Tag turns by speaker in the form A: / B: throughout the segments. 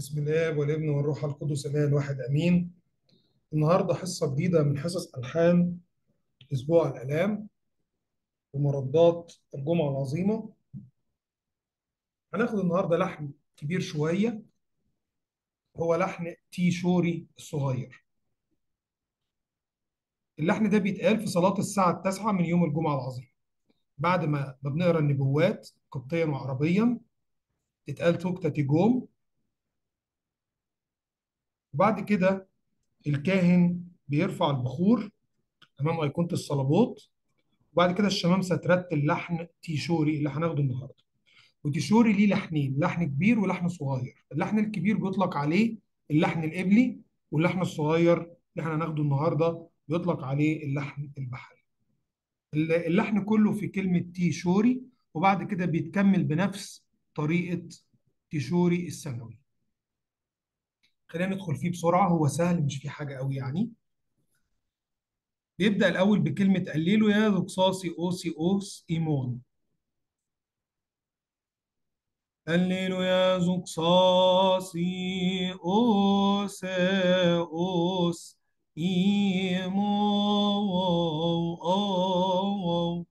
A: بسم الله والابن والروح القدس الاله الواحد امين. النهارده حصه جديده من حصص الحان اسبوع الالام ومردات الجمعه العظيمه. هناخد النهارده لحن كبير شويه، هو لحن تي شوري الصغير. اللحن ده بيتقال في صلاه الساعه 9 من يوم الجمعه العظيم، بعد ما بنقرا النبوات قبطيا وعربيا. تتقال توكتا تيجوم، وبعد كده الكاهن بيرفع البخور امام ايقونه الصليبوت، وبعد كده الشمامسه ترتل لحن تيشوري اللي هناخده النهارده. وتيشوري ليه لحنين، لحن كبير ولحن صغير. اللحن الكبير بيطلق عليه اللحن الإبلي، واللحن الصغير اللي احنا هناخده النهارده بيطلق عليه اللحن البحري. اللحن كله في كلمة تيشوري، وبعد كده بيتكمل بنفس طريقة تيشوري الثانوي. خلينا ندخل فيه بسرعة، هو سهل مش فيه حاجة قوي يعني. بيبدأ الأول بكلمة قليلو يا ذقصاصي أوسي أوس إيمون. هللويا زوكساسي اوس ايمو او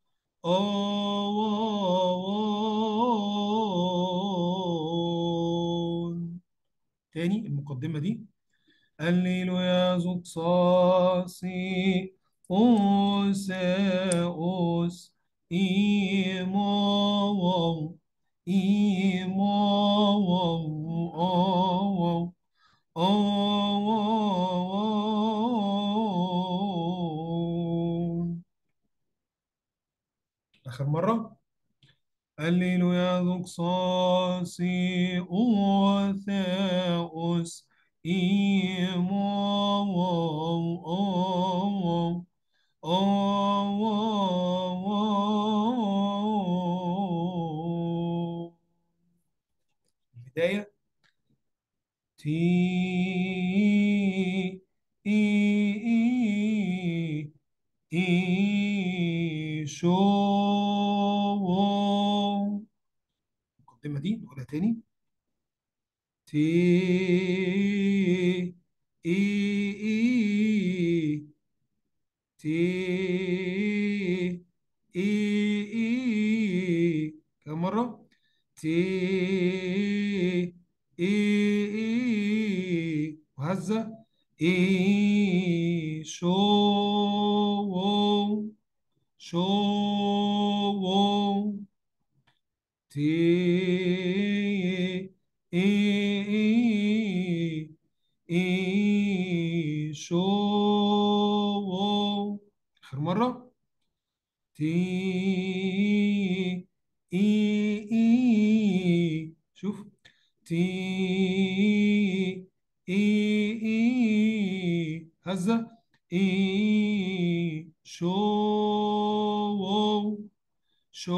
A: او تاني المقدمة دي. هللويا زوكساسي اوس ايمو إيمو أو آخر مرة. هللويا ذقصاصي أوثاؤس إيمو أو البداية تي إي إي إي شو. المقدمة دي نقولها تاني. تي إي إي تي إي إي كم مرة؟ تي إي إي وهزة إي شو تي إي إي إي شو. آخر مرة. تي إي إي شوف. تي إي إي هزة إي شو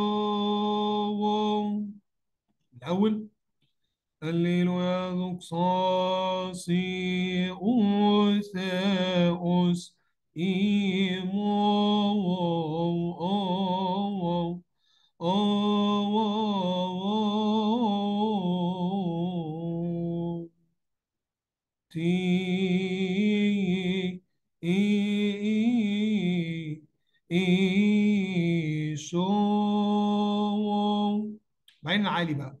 A: الأول. هللويا دوكساسي أوثاؤس إيمو أو أو تي إي إي إي شو. بعدين عالي بقى.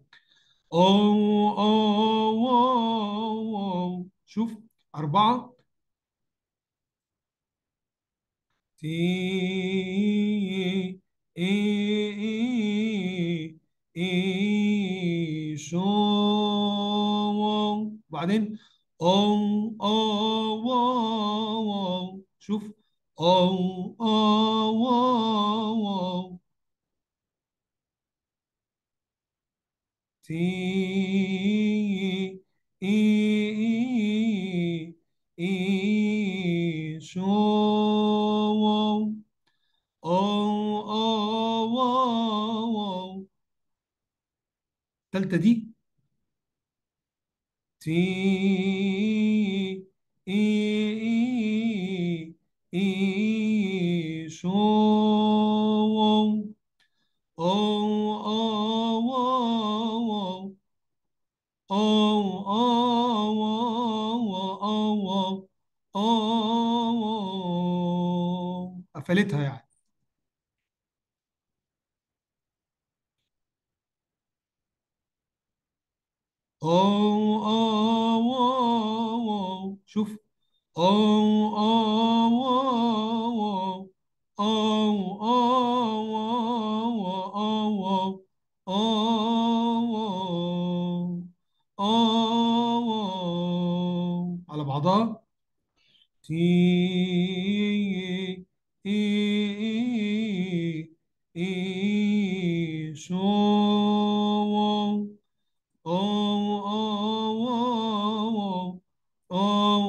A: أو شوف. أربعة. تي إي إي إي شو. بعدين أو شوف. أو تي إي إي إي شو. أو التالتة دي. تي إي إي إي شو. أو أو أو أو قفلتها يعني. أو شوف. أو أو أو أو على بعضها. تي شو أو أو أو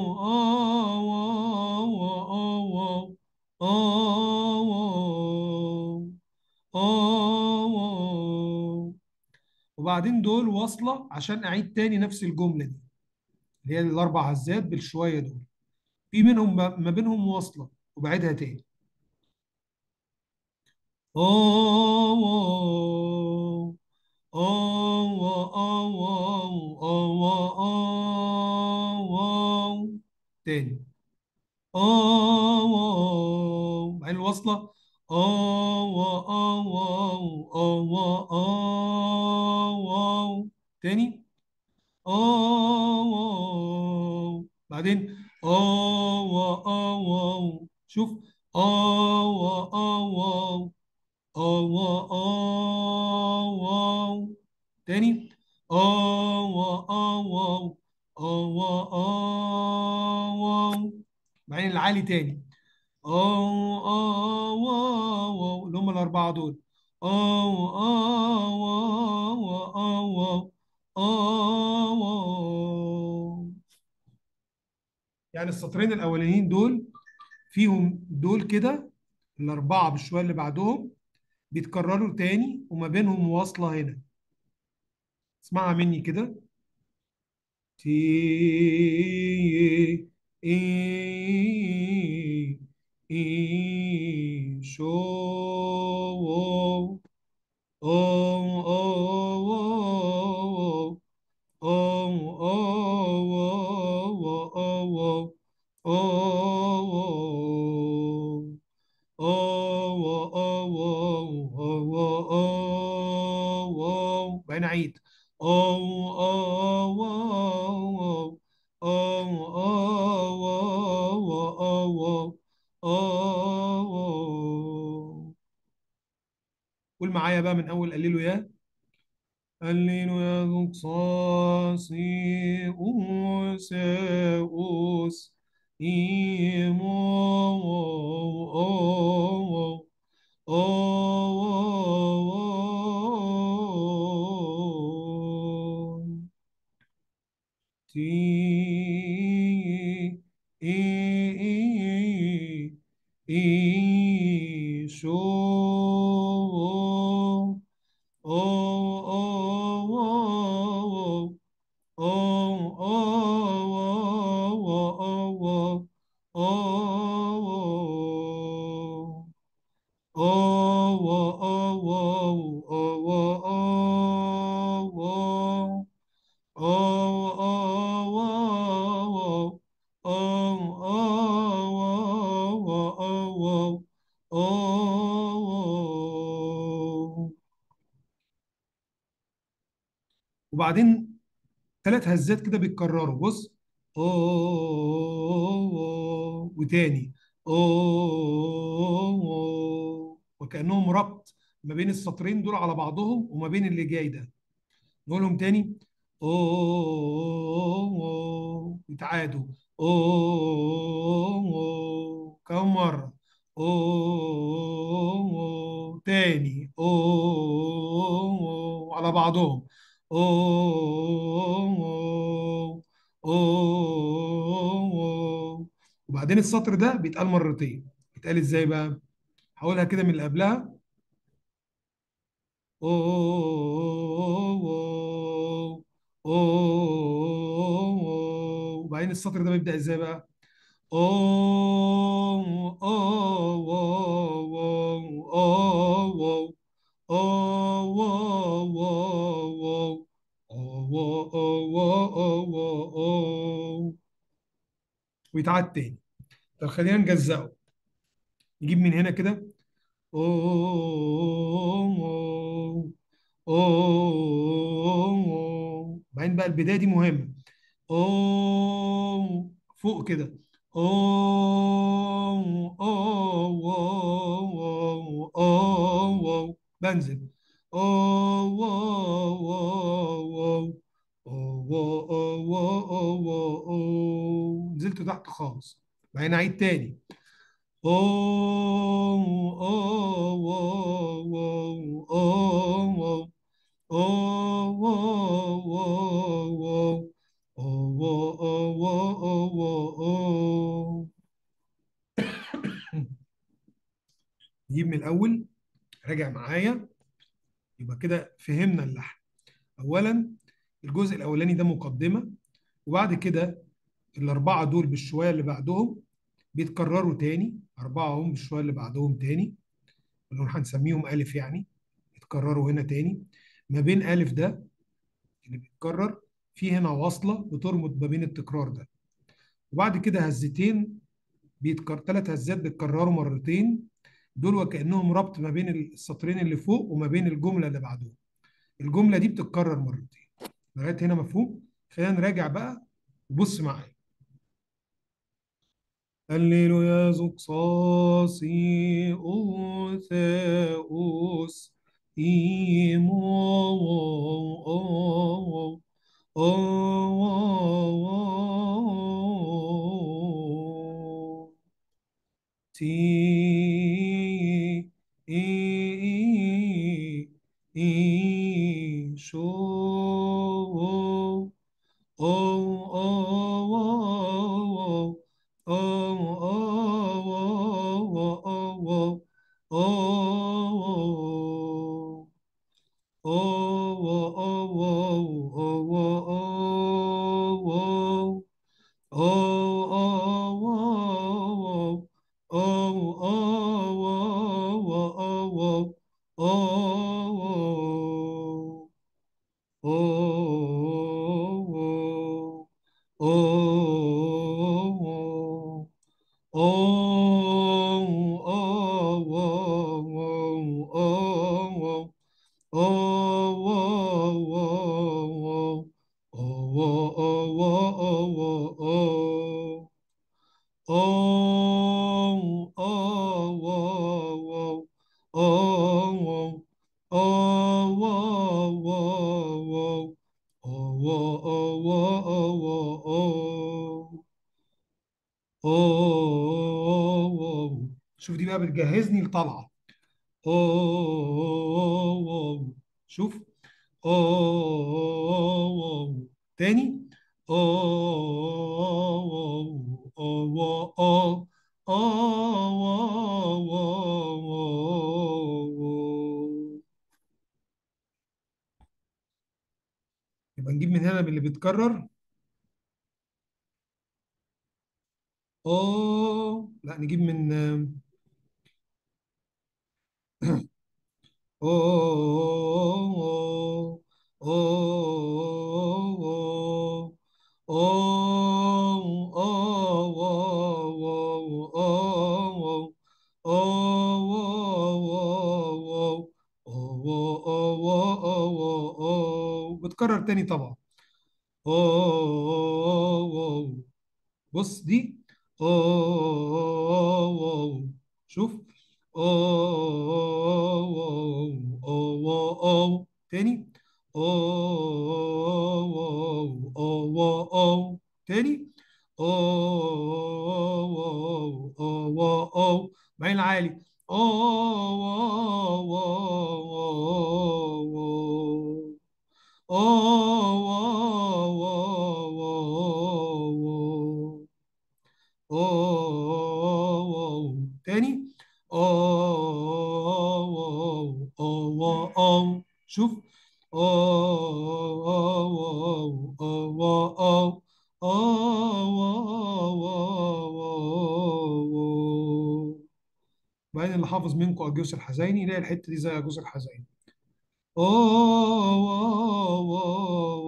A: وبعدين دول واصلة عشان أعيد تاني نفس الجملة دي، اللي هي الأربع هزات بالشوية دول، في منهم ما بينهم واصلة، وبعيدها تاني. أو أو أو أو تاني. بعدين الوصلة. تاني. بعدين شوف. تاني. بعدين العالي تاني. اللي هم الأربعة دول. أو يعني السطرين الأولانيين دول فيهم دول كده، الأربعة بالشوية اللي بعدهم بيتكرروا تاني، وما بينهم واصلة هنا. اسمعها مني كده. تي اي شو او او بعدين أعيد. أو أو أو أو قول معايا بقى من أول قليله يا. الليل يذوق صاصي أوس أوس إيمو تي إي إي إي شو أو أو وبعدين ثلاث هزات كده بيتكرروا. بص. أوه وتاني. أوه وكأنهم ربط ما بين السطرين دول على بعضهم وما بين اللي جاي ده. نقولهم تاني. أوه يتعادوا. أوه كم مرة. أوه تاني. أوه على بعضهم. أوه أوه وبعدين السطر ده بيتقال مرتين. بيتقال ازاي بقى؟ هقولها كده من اللي قبلها. أوه أوه وبعدين السطر ده بيبدأ ازاي بقى؟ أوه أوه أوه أوه أوه أو أو أو أو، ويتعاد تاني. طب خلينا نجزأه. نجيب من هنا كده أو أو أو، بعدين بقى البداية دي مهمة. أو فوق كده. أو أو أو أو أو، بنزل. أو أو أو أو أو أو أو، نزلت تحت خالص. بعدين أعيد تاني. أو أو أو أو أو أو أو. نجيب من الأول، راجع معايا. يبقى كده فهمنا اللحن. أولا الجزء الأولاني ده مقدمة، وبعد كده الأربعة دول بالشوية اللي بعدهم بيتكرروا تاني. أربعة هم بالشوية اللي بعدهم تاني، اللي هنسميهم ألف يعني، يتكرروا هنا تاني. ما بين ألف ده اللي بيتكرر، في هنا وصلة بتربط ما بين التكرار ده. وبعد كده هزتين ثلاث هزات بيتكرروا مرتين، دول وكأنهم ربط ما بين السطرين اللي فوق وما بين الجملة اللي بعدهم. الجملة دي بتتكرر مرتين. لغاية هنا مفهوم؟ خلينا نراجع بقى وبص معايا. الليل يزق صاصي أوثاؤس إيمو أو أو أو تي إي إي إي شو أو أو أو أو أو أو أو شوف دي بقى بتجهزني لطلعة. أوه. شوف. أوه. تاني. أوه. أوه. أوه. أوه. يبقى نجيب من هنا باللي بيتكرر. أوه، لا نجيب من أوه. أوه. أوه. أوه. أوه. أوه. أوه. بتكرر تاني طبعا. أوه. بص دي. أوه. شوف. أوه. تاني. أوه. تاني. أوه. بعدين عالي. أوه. أوه. تاني. شوف. بعدين اللي حافظ منكم أجوز الحزيني يلاقي الحتة دي زي أجوز الحزيني.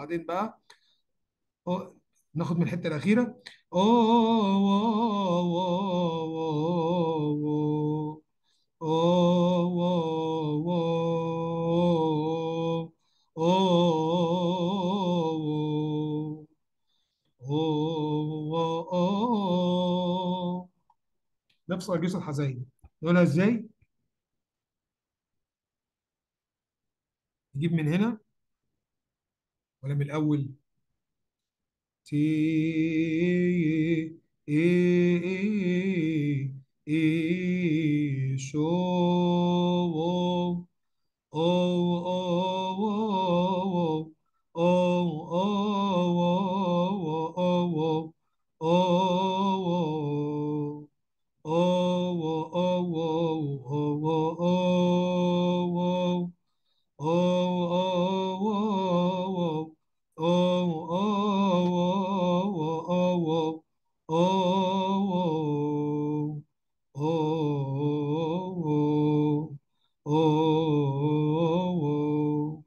A: وبعدين بقى أوه. ناخد من الحته الاخيره. أوه، أوه، أوه، أوه، أوه، أوه، أوه، أوه. نفس رئيس الحزين. نقولها ازاي؟ نجيب من هنا ولا من الاول؟ تي اي اي شو او او او او او او Oh, oh, oh, oh, oh, oh, oh, oh, oh,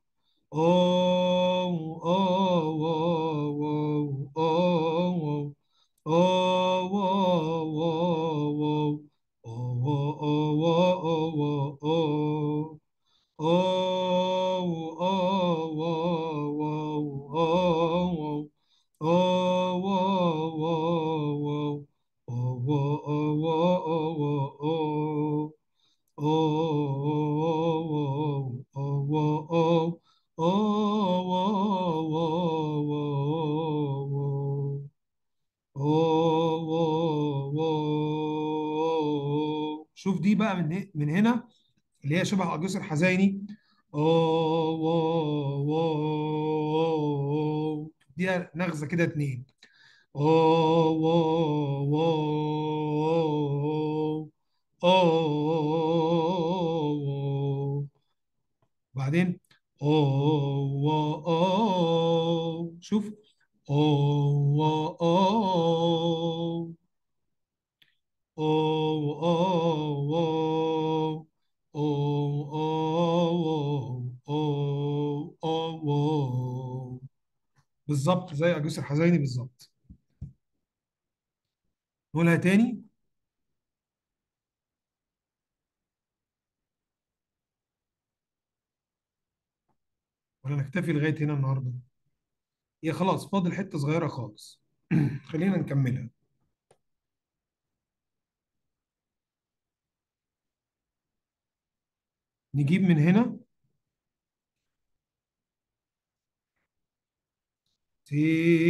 A: oh, Oh, oh, oh, oh, oh, oh, oh, oh, oh, oh, oh, شوف دي بقى من هنا، اللي هي شبه قرص الحزيني. أوه، واو، واو. دي نغزة كده اتنين. أوه، واو، واو. أوه. بعدين أوه، أوه. شوف. أوه، أوه. Oh, oh, oh, oh, oh, oh, oh, oh. بالظبط زي عجوز الحزيني بالظبط. نقولها تاني ولا نكتفي لغاية هنا النهاردة؟ هي خلاص فاضل حتة صغيرة خالص. خلينا نكملها. نجيب من هنا تي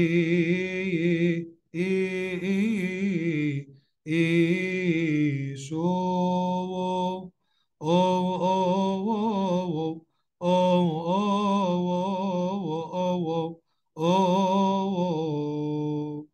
A: اي اي شو او او او او او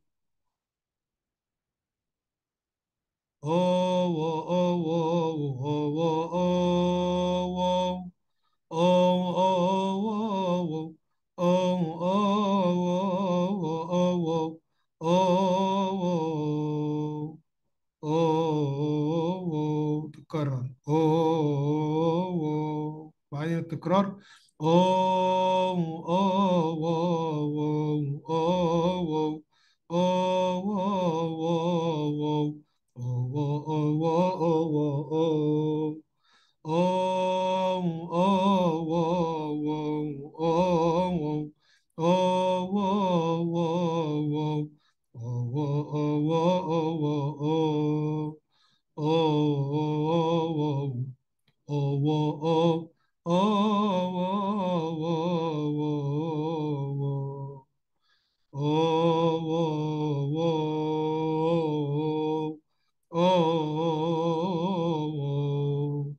A: تتكرر بعدين التكرار. أوه، أوه، أوه، أوه، أوه، أوه، أوه، أوه، أوه، أوه، أوه، أوه، أوه، أوه، أوه، أوه. Oh, oh, oh, oh, oh, oh, oh, oh, oh,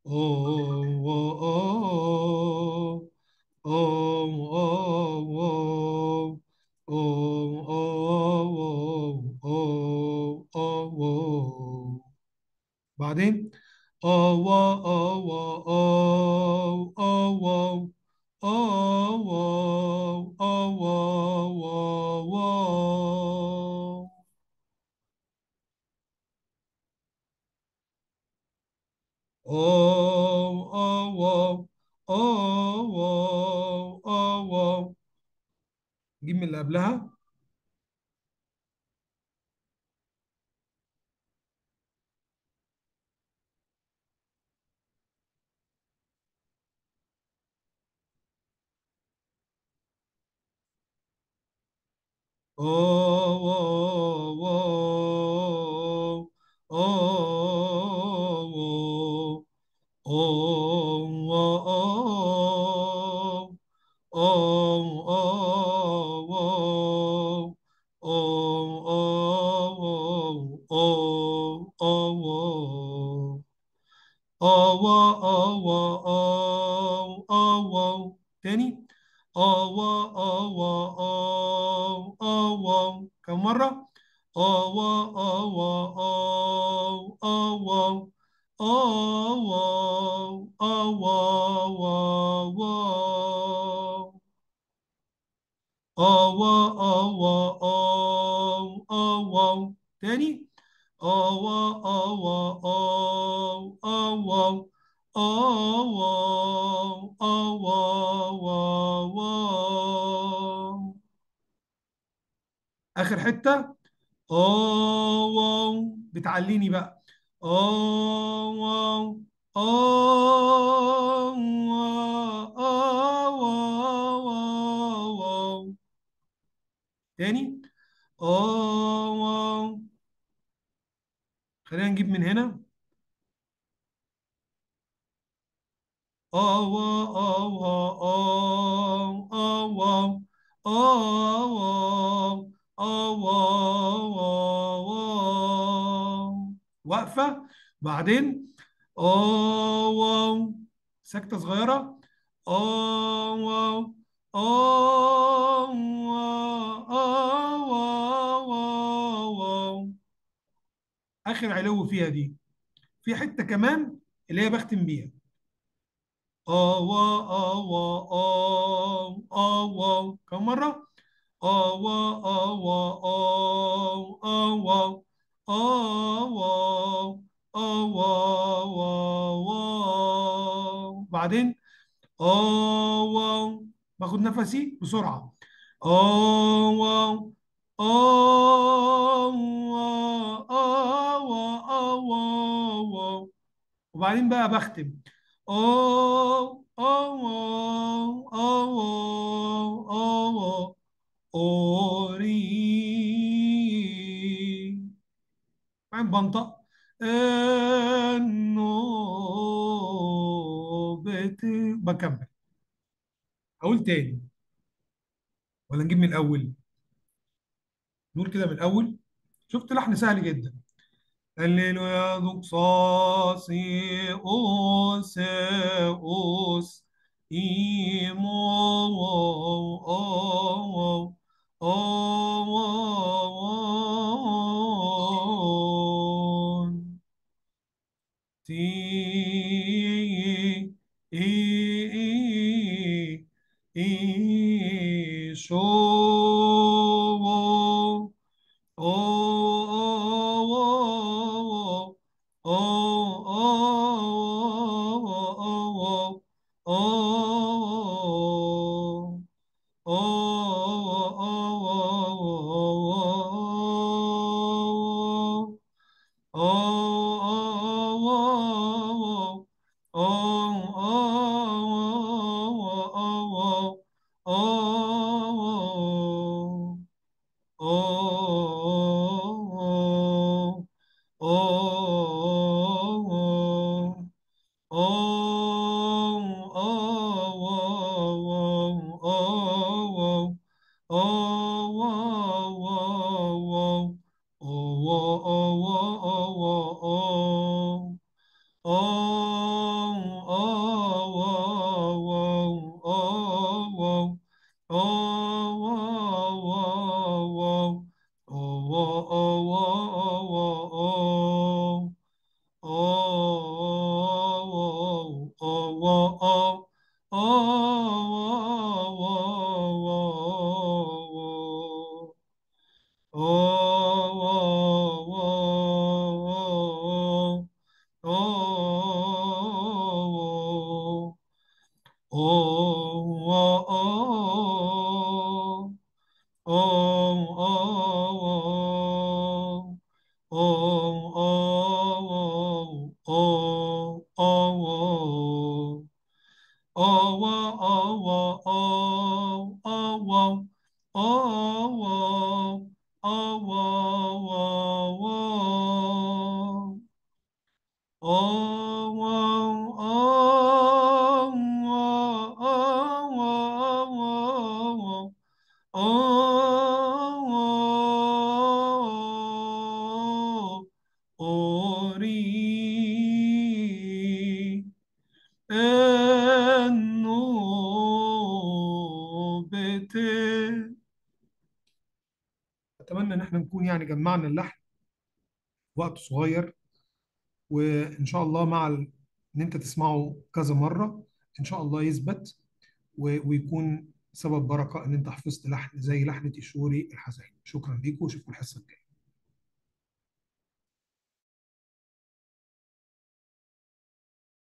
A: بعدين أو أو أو أو أو أو أو أو أو أو جيب من اللي قبلها. أو أو أو أو أو أو أو أو أو أوا أوا تاني. أوا أوا كم مرة؟ أوا أوا أوا أوا تاني. أوا أوا آخر حتة. بتعليني بقى. أو تاني. أو خلينا نجيب من هنا. أو أو أو أو أو واقفة. بعدين أو سكتة صغيرة. أو آخر علو فيها دي، في حتة كمان اللي هي بختم بيها. آوا آوا كم مرة؟ آوا آوا آوا آوا بعدين آوا باخد نفسي بسرعة. آوا وبعدين بقى بختم. أو أو أو أو أوري. بعدين بنطق النوبة. بكمل. أقول تاني ولا نجيب من الأول؟ نقول كده من الأول. شفت لحن سهل جدا. هللويا دوك صاصي أوس أوس إيمو أو أو تي إي إي إي شو آوا آو آوا آوا آوا آوا أوري النوبة. أتمنى إن احنا نكون يعني جمعنا اللحن في وقت صغير، وإن شاء الله مع إن أنت تسمعه كذا مرة إن شاء الله يثبت ويكون سبب بركة إن أنت حفظت لحن زي لحن تيشوري الحزين. شكرا ليكم وأشوفكم الحصة الجاية.